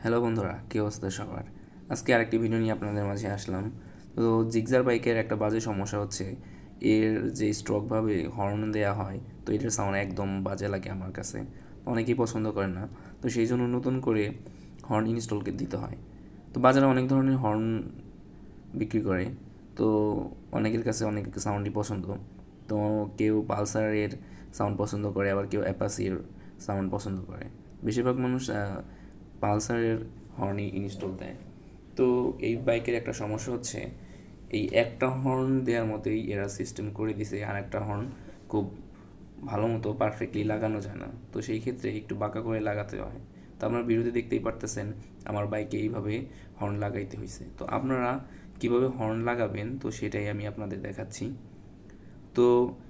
Hello বন্ধুরা, কী অবস্থা সবার? আজকে আরেকটি ভিডিও নিয়ে আপনাদের মাঝে আসলাম। তো জিক্সার বাইকের একটা বাজে সমস্যা হচ্ছে এর যে স্ট্রোকভাবে হর্ন দেওয়া হয়, তো এটার সাউন্ড একদম বাজে লাগে আমার কাছে। অনেকেই পছন্দ করে না, তো সেই জন্য নতুন করে হর্ন ইনস্টলকে দিতে হয়। তো বাজারে অনেক ধরনের হর্ন বিক্রি করে, তো অনেকের কাছে অনেক সাউন্ডই পছন্দ। তো কেউ পালসারের সাউন্ড পছন্দ করে, আবার কেউ অ্যাপাসির সাউন্ড পছন্দ করে। বেশিরভাগ মানুষ পালসারের হর্নই ইনস্টল দেয়। তো এই বাইকের একটা সমস্যা হচ্ছে এই একটা হর্ন দেওয়ার মতোই এরা সিস্টেম করে দিছে, আর একটা হর্ন খুব ভালো মতো পারফেক্টলি লাগানো যায় না। তো সেই ক্ষেত্রে একটু বাঁকা করে লাগাতে হয়। তো আপনার বিরুদ্ধে দেখতেই পারতেছেন আমার বাইকে এইভাবে হর্ন লাগাইতে হয়েছে। তো আপনারা কিভাবে হর্ন লাগাবেন, তো সেটাই আমি আপনাদের দেখাচ্ছি। তো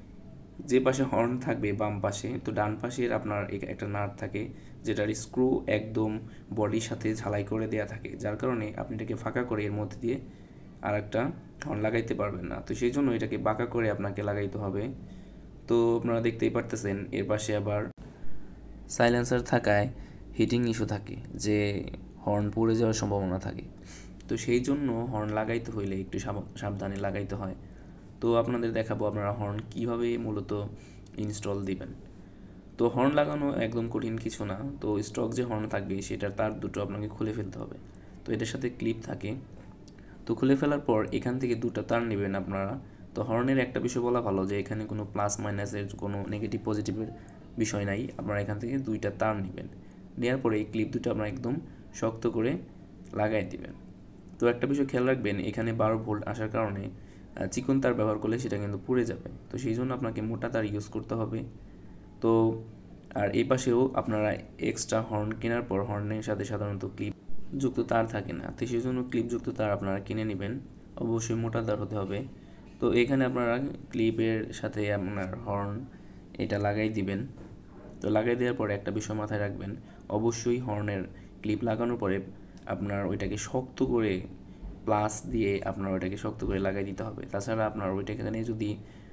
যে পাশে হর্ন থাকবে বাম পাশে, তো ডান পাশের আপনার একটা নাট থাকে যেটার স্ক্রু একদম বডির সাথে ঝালাই করে দেয়া থাকে, যার কারণে আপনি এটাকে ফাঁকা করে এর মধ্যে দিয়ে আর একটা হর্ন লাগাইতে পারবেন না। তো সেই জন্য এটাকে বাঁকা করে আপনাকে লাগাইতে হবে। তো আপনারা দেখতেই পারতেছেন এর পাশে আবার সাইলেন্সার থাকায় হিটিং ইস্যু থাকে, যে হর্ন পড়ে যাওয়ার সম্ভাবনা থাকে। তো সেই জন্য হর্ন লাগাইতে হইলে একটু সাবধানে লাগাইতে হয়। তো আপনাদের দেখাবো আপনারা হর্ন কীভাবে মূলত ইনস্টল দিবেন। তো হর্ন লাগানো একদম কঠিন কিছু না। তো স্টক যে হর্ন থাকবে সেটার তার দুটো আপনাকে খুলে ফেলতে হবে। তো এটার সাথে ক্লিপ থাকে, তো খুলে ফেলার পর এখান থেকে দুটো তার নেবেন আপনারা। তো হর্নের একটা বিষয় বলা ভালো যে এখানে কোনো প্লাস মাইনাসের কোনো নেগেটিভ পজিটিভের বিষয় নাই। আপনারা এখান থেকে দুইটা তার নেবেন, নেওয়ার পরে এই ক্লিপ দুটো আপনারা একদম শক্ত করে লাগাই দিবেন। তো একটা বিষয় খেয়াল রাখবেন, এখানে 12 ভোল্ট আসার কারণে চিকন তার ব্যবহার করলে সেটা কিন্তু পুড়ে যাবে। তো সেই জন্য আপনাকে মোটা তার ইউজ করতে হবে। তো আর এই পাশেও আপনারা এক্সট্রা হর্ন কেনার পর হর্নের সাথে সাধারণত ক্লিপ যুক্ত তার থাকে না, তো সেই জন্য ক্লিপযুক্ত তার আপনারা কিনে নেবেন। অবশ্যই মোটা তার হতে হবে। তো এখানে আপনারা ক্লিপের সাথে আপনার হর্ন এটা লাগাই দিবেন। তো লাগাই দেওয়ার পরে একটা বিষয় মাথায় রাখবেন, অবশ্যই হর্নের ক্লিপ লাগানোর পরে আপনার ওইটাকে শক্ত করে প্লাস দিয়ে আপনার ওইটাকে শক্ত করে লাগাই দিতে হবে। তাছাড়া আপনার ওইটাখানে যদি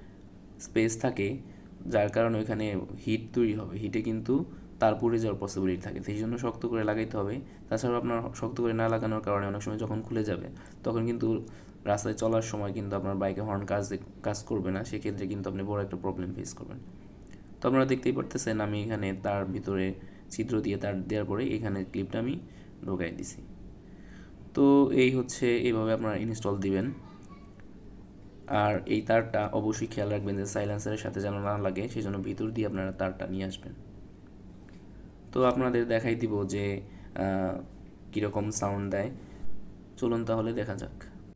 স্পেস থাকে যার কারণে ওইখানে হিট তৈরি হবে, হিটে কিন্তু তার পুড়ে যাওয়ার পসিবিলিটি থাকে, সেই জন্য শক্ত করে লাগাইতে হবে। তাছাড়া আপনার শক্ত করে না লাগানোর কারণে অনেক সময় যখন খুলে যাবে তখন কিন্তু রাস্তায় চলার সময় কিন্তু আপনার বাইকে হর্ন কাজ করবে না, সেক্ষেত্রে কিন্তু আপনি বড় একটা প্রবলেম ফেস করবেন। তো আপনারা দেখতেই পারতেছেন আমি এখানে তার ভিতরে ছিদ্র দিয়ে তার দেওয়ার পরে এখানে ক্লিপটা আমি ঢোকাই দিছি। তো এই হচ্ছে এইভাবে আপনারা ইনস্টল দিবেন। আর এই তারটা অবশ্যই খেয়াল রাখবেন যে সাইলেন্সারের সাথে যেন না লাগে, সেই জন্য ভিতর দিয়ে আপনারা তারটা নিয়ে আসবেন। তো আপনাদের দেখাই দিব যে কীরকম সাউন্ড দেয়। চলুন তাহলে দেখা যাক।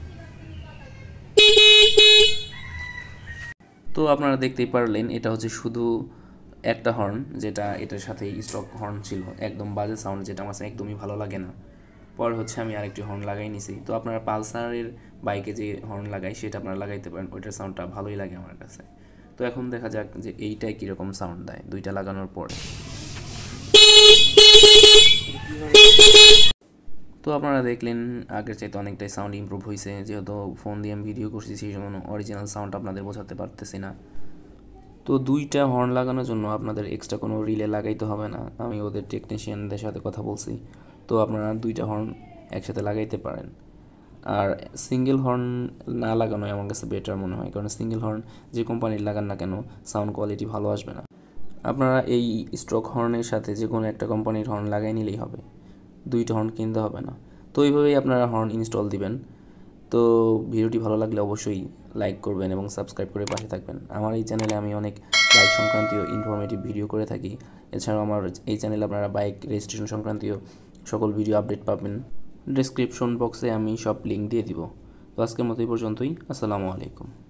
তো আপনারা দেখতেই পারলেন এটা হচ্ছে শুধু একটা হর্ন, যেটা এটার সাথে স্টক হর্ন ছিল, একদম বাজে সাউন্ড, যেটা আমার একদমই ভালো লাগে না। পরে হচ্ছে আমি আরেকটি হর্ন লাগাই নিছি। তো আপনারা পালসারের বাইকে যে হর্ন লাগাই সেটা আপনারা লাগাইতে পারেন, ওইটার সাউন্ডটা ভালোই লাগে আমার কাছে। তো এখন দেখা যাক যে এইটাই কীরকম সাউন্ড দেয় দুইটা লাগানোর পরে। তো আপনারা দেখলেন আগের চাইতে অনেকটাই সাউন্ড ইমপ্রুভ হয়েছে। যেহেতু ফোন দিয়ে আমি ভিডিও করছি সেই জন্য অরিজিনাল সাউন্ড আপনাদের বোঝাতে পারতেছি না। তো দুইটা হর্ন লাগানোর জন্য আপনাদের এক্সট্রা কোনো রিলে লাগাইতে হবে না, আমি ওদের টেকনিশিয়ানদের সাথে কথা বলছি। তো আপনারা দুইটা হর্ন একসাথে লাগাইতে পারেন। আর সিঙ্গেল হর্ন না লাগানোই আমার কাছে বেটার মনে হয়, কারণ সিঙ্গেল হর্ন যে কোম্পানির লাগান না কেন সাউন্ড কোয়ালিটি ভালো আসবে না। আপনারা এই স্ট্রোক হর্নের সাথে যে কোনো একটা কোম্পানির হর্ন লাগাই নিলেই হবে, দুইটা হর্ন কিনতে হবে না। তো এইভাবেই আপনারা হর্ন ইনস্টল দিবেন। তো ভিডিওটি ভালো লাগলে অবশ্যই লাইক করবেন এবং সাবস্ক্রাইব করে পাশে থাকবেন। আমার এই চ্যানেলে আমি অনেক বাইক সংক্রান্তীয় ইনফরমেটিভ ভিডিও করে থাকি। এছাড়াও আমার এই চ্যানেলে আপনারা বাইক রেজিস্ট্রেশন সংক্রান্তীয় সকল ভিডিও আপডেট পাবেন। ডেসক্রিপশন বক্সে আমি সব লিঙ্ক দিয়ে দিব। তো আজকের মতো এই পর্যন্তই। আসসালামু আলাইকুম।